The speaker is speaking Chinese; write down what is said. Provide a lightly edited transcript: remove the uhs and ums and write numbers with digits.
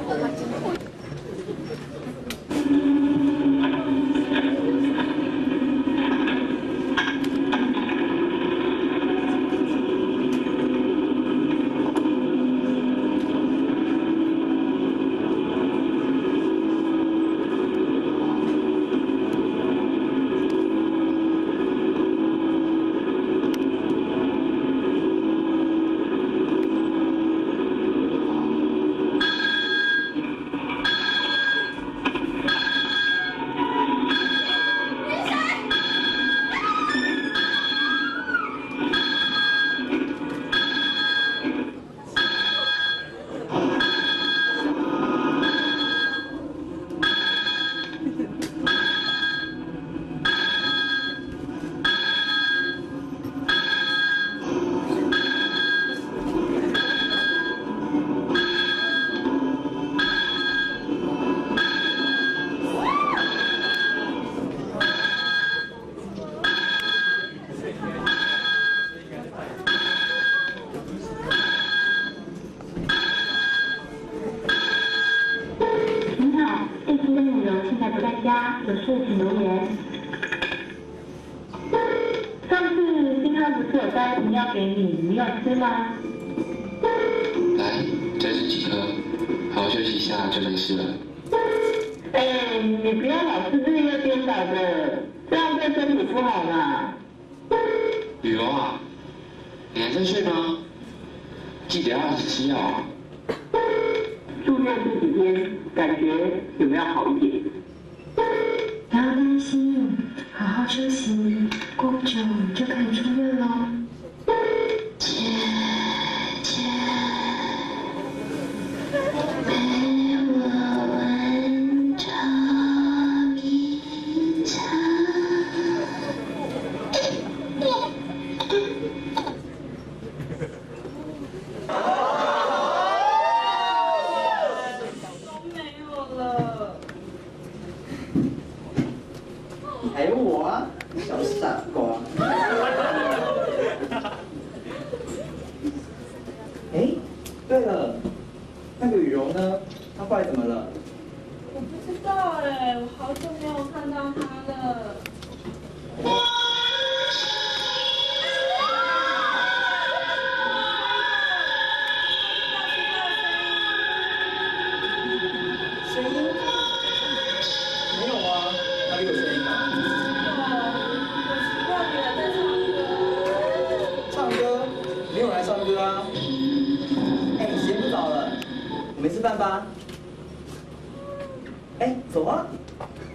有事请留言。上次星汉不是有带饮料给你，你有吃吗？ 来，再吃几颗，好好休息一下就没事了。 你不要老是日夜颠倒的，这样对身体不好啦。 雨柔啊，你还在睡吗？记得要按时吃药啊。 住院这几天，感觉有没有好一点？ 不要担心，好好休息，过不久就可以出院喽。姐姐，陪我闻着迷茶。 还有我啊，小傻瓜。哎，对了，那个羽绒呢？她后来怎么了？ 我不知道哎，我好久没有看到她了。 声音？没有啊，哪里有声音啊？ 我习惯你了在唱歌。 唱歌？没有来唱歌啊。哎，时间不早了，我们吃饭吧。哎，走啊！